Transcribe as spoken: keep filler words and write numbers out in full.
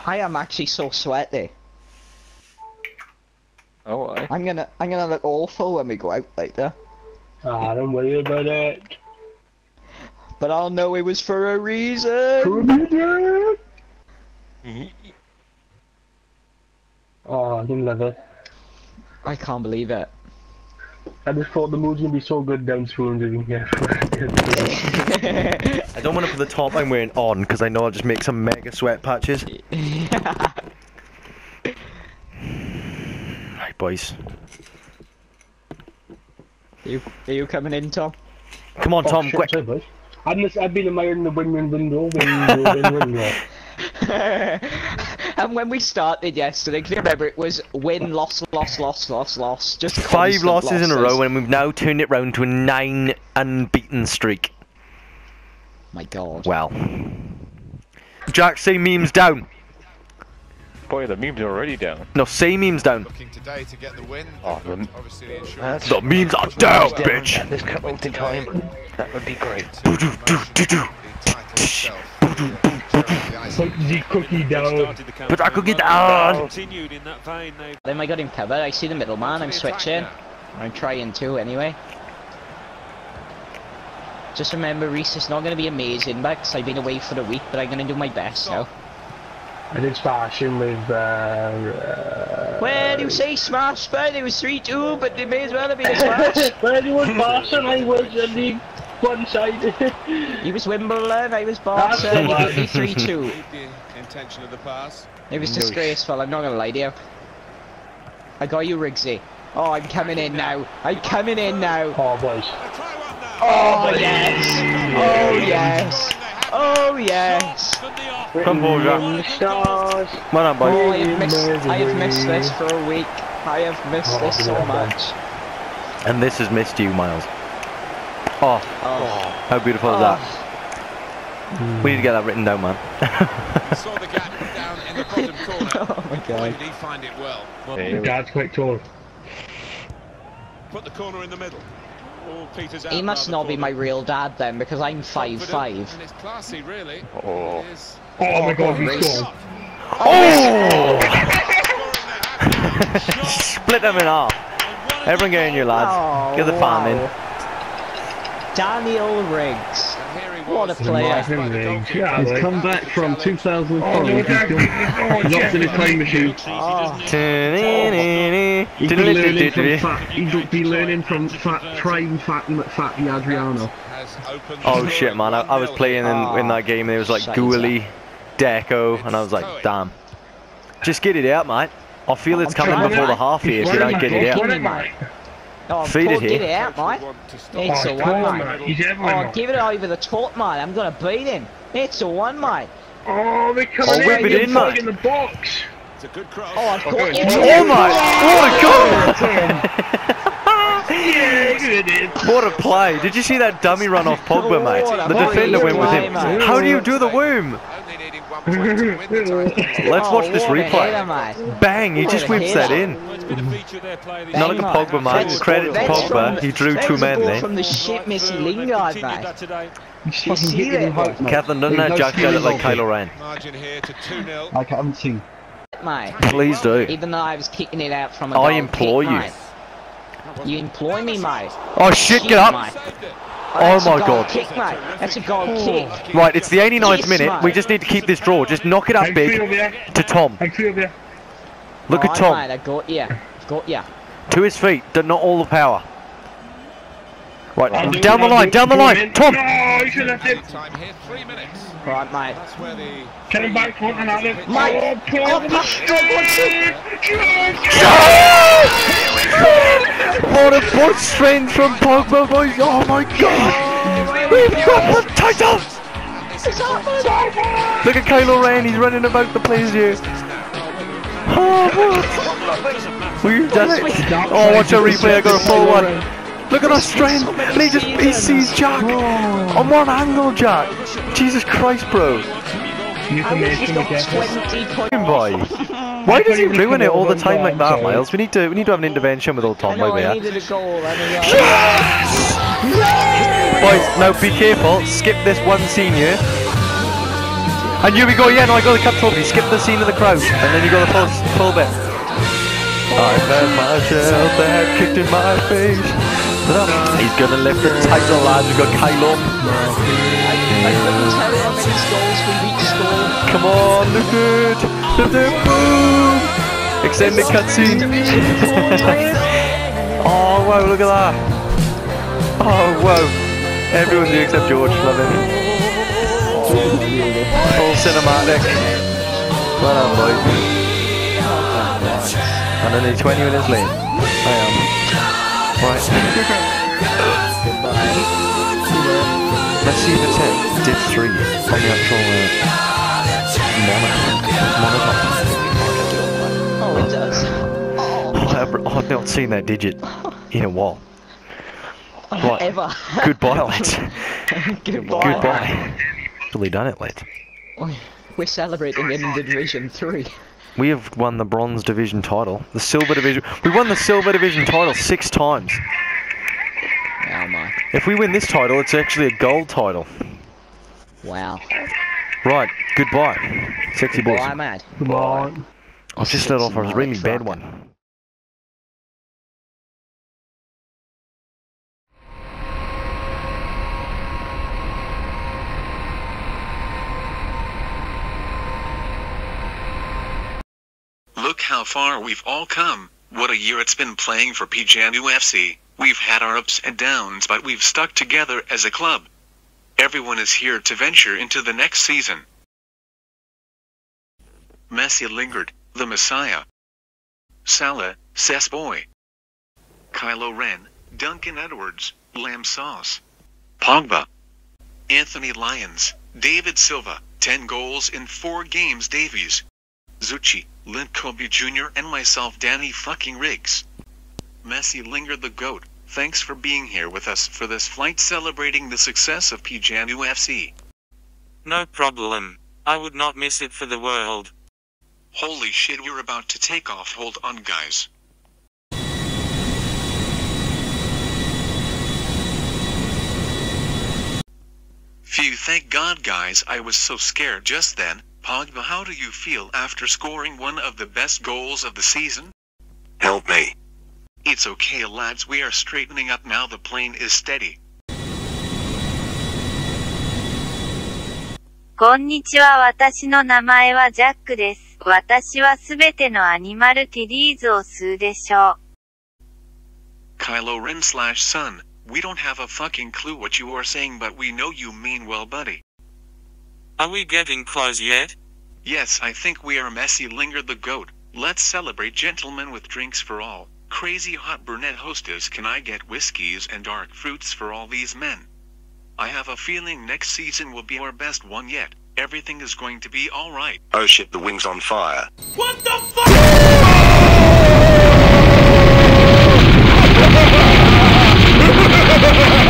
I am actually so sweaty. Oh, I. I'm gonna, I'm gonna look awful when we go out later. Ah, don't worry about it. But I'll know it was for a reason. For a reason. Oh, I didn't love it. I can't believe it. I just thought the mood's gonna be so good down spoons we can get. I don't want to put the top I'm wearing on because I know I'll just make some mega sweat patches. Right, boys. Are you, are you coming in, Tom? Come on, Oh, Tom, shit, quick. sorry, boys. I've, mis I've been admiring the wing window, window, window, window. And when we started yesterday, can you remember it was win, loss, loss, loss, loss, loss, just Five losses, losses in a row, and we've now turned it round to a nine unbeaten streak. My God. Well, Jack, say memes down. Boy, the memes are already down. No, say memes down. Looking today to get the win. Oh, the, Obviously the insurance. The memes are down, bitch. At this cut in time, that would be great. Do do do do do. Put the cookie down. Put that cookie down. Continued in that vein. Then I got him covered. I see the middleman. I'm switching. I'm trying to anyway. Just remember, Reese, it's not going to be amazing because I've been away for a week, but I'm going to do my best now. I did splashing with. Uh, uh, Well, you say smash, but it was three two, but they may as well have been a smash. Well, you was Barca, I was on the one side. He was Wimbledon, I was Barca, and he beat me three two. The intention of the pass. It was disgraceful, I'm not going to lie to you. I got you, Riggsy. Oh, I'm coming in now. I'm coming in now. Oh, boys. Oh, yes. Oh, yes. Oh, yes. Come forward, Jack. Stars. Well done, boys. Oh, I have missed, I have missed this for a week. I have missed this so much. And this has missed you, Miles. Oh, Oh. how beautiful is Oh. that? We need to get that written down, man. Saw the gap down in the bottom corner. Oh my Boy, God. did he find it well. The guard's quite tall. Put the corner in the middle. Oh, Peter's out He must now, not the be my corner. real dad then, because I'm five five. And it's classy, really. Oh. It is. Oh my God, he's Reece. gone. Oh! Split them in half. Everyone get in your lads. Oh, Get the farm in. wow. Daniel Riggs. And here he What a was. player. Martin Riggs, yeah, He's like- come back from two thousand Oh, five. no, He's Jack. gone, Oh, locked Jack. in his time machine. Oh. He's been learning from fat. He's been learning from fat, prime fat, fatty Adriano. Has opened the Oh scoring shit, man! I, I was one nil playing in, Oh, in that game and it was like shite. Ghoulie, Deco, and I was like, damn. Just get it out, mate. I feel it's coming trying, before the mate. half here if you don't get it out. Give me, mate. Oh, Feed it Paul, here. Get it out, mate. It's a Oh, one, come on, mate. mate. He's Oh, everywhere. give it over the top, mate. I'm gonna beat him. It's a one, mate. Oh, they're coming Oh, in. whip it You're in, putting mate. in the box. It's a good cross. Oh, I've got you. Oh my! Yeah, good in. What a what a play! Did you see that dummy run off Pogba, mate? What a The defender play, went with him. mate. How do you do the worm? Only needing one point to win the title. Let's Oh, watch this what a replay. header, mate. Bang! He What just a whips that header. in. Well, it's been a feature there, play this Not Bang, to mate. Pogba, mate. That's- Credit to that's Pogba. from- He drew that's two the men ball there. from the shit Missy Through, and they've Lingard, continued mate. that today. He's You fucking see hitting that? him hard, mate. Catherine, doesn't There's that no Jack get it like skill Kylo Ren? Margin here to two nil. I haven't seen. Mate. Please do. Even though I was kicking it out from a I goal implore kick, you. mate. You employ me, mate. Oh shit! Get up! Mate. Oh That's a my goal God. Kick, mate. That's a goal kick. Right, it's the eighty-ninth Yes, minute. mate. We just need to keep this draw. Just knock it up I'm three over big here. to Tom. I'm three over here. Look at Alright, Tom. mate, I got ya. Got ya. To his feet. d- Not all the power. Right, I'll do down it, the I'll line. do Down the it. line. In. Tom. No, you should have left it. Time here, three minutes. Right, mate. That's where the Get him back front and have it. Mate. Oh, Paul. Oh, push, John, what's it? What a foot strength from Pogba, boys. Oh my God. We've got the title. Look at Kylo Ren. He's running about the place here. Oh, what? We've done it. Oh, watch a replay. I got a full one. Look at our strength. And he just he sees Jack on one angle, Jack. Jesus Christ, bro. You I can wish make he's him got get twenty points. Boy. Why does he ruin it all the time like that, Miles? We need to we need to have an intervention with old I Tom know over I here. needed a goal. I mean, Boys, now be careful. Skip this one scene here. And here we go, yeah, no, I got the cup trophy. Skip the scene of the crowd, and then you got the full, full bit. I've had myself, the head kicked in my face. He's gonna lift the title, lads. We've got Kylo. I, I couldn't tell how many skulls we each scored. Come on, lift it! Lift it, boom! Extended cutscene. Oh, wow, look at that. Oh, wow. Everyone's here except George, love it. Full cinematic. Well done, boys. And only twenty minutes late. I am. Right. Let's see if it's hit. Dip three on the actual uh, monitor. Monitor. Oh, it does. Oh, I've, I've not seen that digit in a while. Right. Ever. Goodbye, lads. Goodbye. Goodbye. Really done it, lads. We're celebrating in Division three. We have won the Bronze Division title. The Silver Division... We won the Silver Division title six times. Oh my. If we win this title, it's actually a gold title. Wow. Right, goodbye. Sexy boys. Goodbye, mad. Goodbye. I've just let off a really bad one. Look how far we've all come. What a year it's been playing for P J A N U F C. We've had our ups and downs, but we've stuck together as a club. Everyone is here to venture into the next season. Messi lingered, the Messiah. Salah, Cessboy. Kylo Ren, Duncan Edwards, Lamb Sauce. Pogba. Anthony Lyons, David Silva, ten goals in four games Davies. Zucchi, Lint Kobe Junior and myself Danny fucking Riggs. Messi lingered the GOAT, thanks for being here with us for this flight celebrating the success of P J A N U F C. No problem. I would not miss it for the world. Holy shit, we're about to take off, hold on guys. Phew, thank God guys, I was so scared just then. Pogba, how do you feel after scoring one of the best goals of the season? Help me. It's okay lads, we are straightening up now, the plane is steady. こんにちは、私の名前はジャックです。私はすべてのアニマルテリーズを吸うでしょう。 Kylo Ren slash son, we don't have a fucking clue what you are saying, but we know you mean well, buddy. Are we getting close yet? Yes, I think we are. Messi lingered the GOAT. Let's celebrate, gentlemen, with drinks for all. Crazy hot brunette hostess, can I get whiskeys and dark fruits for all these men? I have a feeling next season will be our best one yet. Everything is going to be alright. Oh shit, the wing's on fire. What the fuck?